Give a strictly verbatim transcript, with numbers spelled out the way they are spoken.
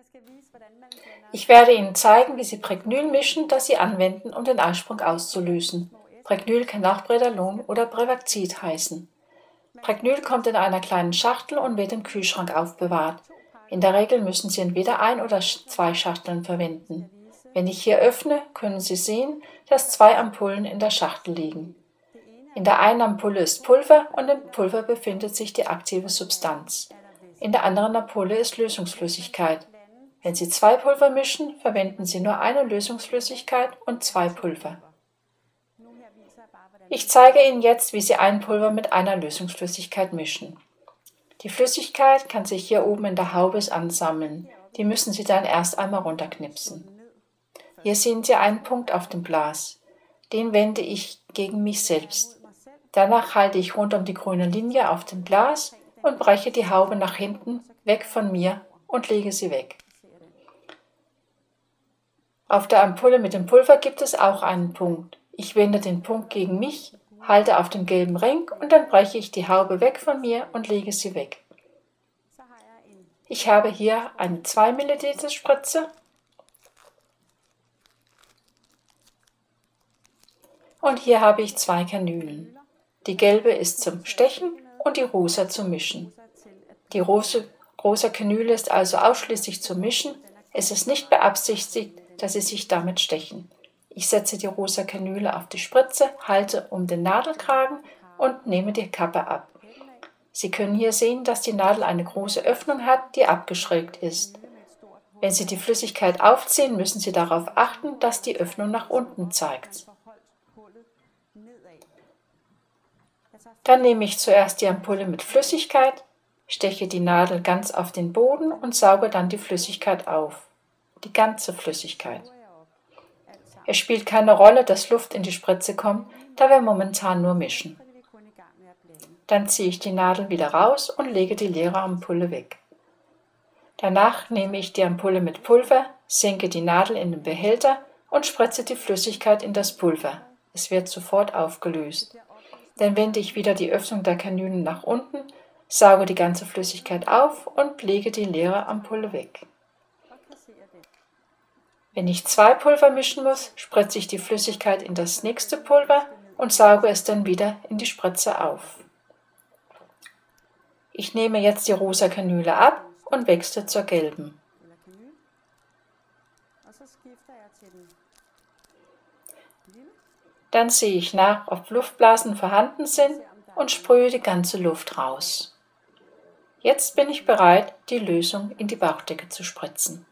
Ich werde Ihnen zeigen, wie Sie Pregnyl mischen, das Sie anwenden, um den Eisprung auszulösen. Pregnyl kann auch Predalon oder Brevactid heißen. Pregnyl kommt in einer kleinen Schachtel und wird im Kühlschrank aufbewahrt. In der Regel müssen Sie entweder ein oder zwei Schachteln verwenden. Wenn ich hier öffne, können Sie sehen, dass zwei Ampullen in der Schachtel liegen. In der einen Ampulle ist Pulver und im Pulver befindet sich die aktive Substanz. In der anderen Ampulle ist Lösungsflüssigkeit. Wenn Sie zwei Pulver mischen, verwenden Sie nur eine Lösungsflüssigkeit und zwei Pulver. Ich zeige Ihnen jetzt, wie Sie ein Pulver mit einer Lösungsflüssigkeit mischen. Die Flüssigkeit kann sich hier oben in der Haube ansammeln. Die müssen Sie dann erst einmal runterknipsen. Hier sehen Sie einen Punkt auf dem Glas. Den wende ich gegen mich selbst. Danach halte ich rund um die grüne Linie auf dem Glas und breche die Haube nach hinten, weg von mir, und lege sie weg. Auf der Ampulle mit dem Pulver gibt es auch einen Punkt. Ich wende den Punkt gegen mich, halte auf den gelben Ring und dann breche ich die Haube weg von mir und lege sie weg. Ich habe hier eine zwei Milliliter Spritze und hier habe ich zwei Kanülen. Die gelbe ist zum Stechen und die rosa zum Mischen. Die rosa, rosa Kanüle ist also ausschließlich zum Mischen. Es ist nicht beabsichtigt, dass Sie sich damit stechen. Ich setze die rosa Kanüle auf die Spritze, halte um den Nadelkragen und nehme die Kappe ab. Sie können hier sehen, dass die Nadel eine große Öffnung hat, die abgeschrägt ist. Wenn Sie die Flüssigkeit aufziehen, müssen Sie darauf achten, dass die Öffnung nach unten zeigt. Dann nehme ich zuerst die Ampulle mit Flüssigkeit, steche die Nadel ganz auf den Boden und sauge dann die Flüssigkeit auf. Die ganze Flüssigkeit. Es spielt keine Rolle, dass Luft in die Spritze kommt, da wir momentan nur mischen. Dann ziehe ich die Nadel wieder raus und lege die leere Ampulle weg. Danach nehme ich die Ampulle mit Pulver, senke die Nadel in den Behälter und spritze die Flüssigkeit in das Pulver. Es wird sofort aufgelöst. Dann wende ich wieder die Öffnung der Kanülen nach unten, sauge die ganze Flüssigkeit auf und lege die leere Ampulle weg. Wenn ich zwei Pulver mischen muss, spritze ich die Flüssigkeit in das nächste Pulver und sauge es dann wieder in die Spritze auf. Ich nehme jetzt die rosa Kanüle ab und wechsle zur gelben. Dann sehe ich nach, ob Luftblasen vorhanden sind und sprühe die ganze Luft raus. Jetzt bin ich bereit, die Lösung in die Bauchdecke zu spritzen.